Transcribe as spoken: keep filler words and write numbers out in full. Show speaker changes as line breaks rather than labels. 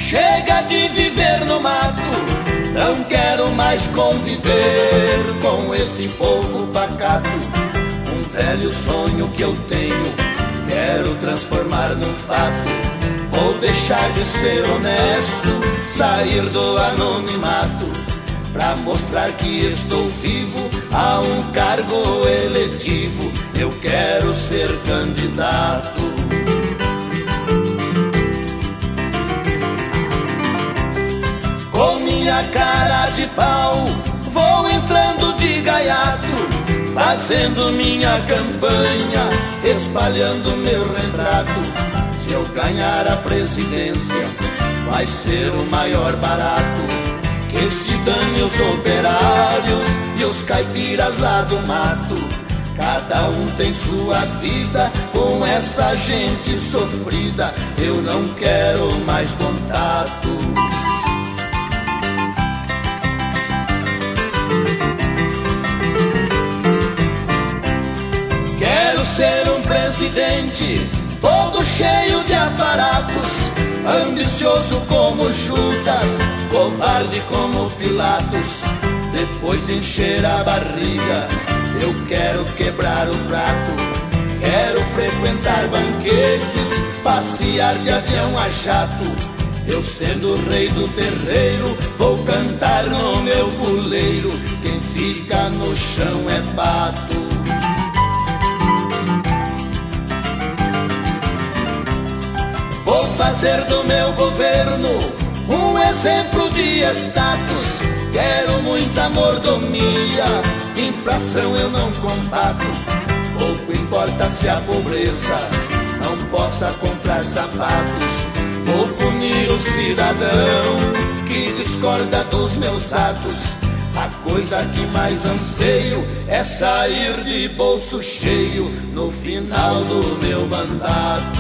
Chega de viver no mato, não quero mais conviver com este povo pacato. Um velho sonho que eu tenho, quero transformar num fato. Vou deixar de ser honesto, sair do anonimato, pra mostrar que estou vivo a um cargo eletivo. Eu quero ser candidato. Com minha cara de pau, vou entrando de gaiato, fazendo minha campanha, espalhando meu retrato. Se eu ganhar a presidência, vai ser o maior barato. Que se dane os operários e os caipiras lá do mato. Cada um tem sua vida com essa gente sofrida. Eu não quero mais contato. Quero ser um presidente todo cheio de aparatos, ambicioso como Judas, covarde como Pilatos. Depois de encher a barriga, eu quero quebrar o prato. Quero frequentar banquetes, passear de avião a jato. Eu sendo o rei do terreiro, vou cantar no meu puleiro. Quem fica no chão é pato. Vou fazer do meu governo um exemplo de status. Quero muita mordomia, inflação eu não combato. Pouco importa se a pobreza não possa comprar sapatos. Vou punir o cidadão que discorda dos meus atos. A coisa que mais anseio é sair de bolso cheio no final do meu mandato.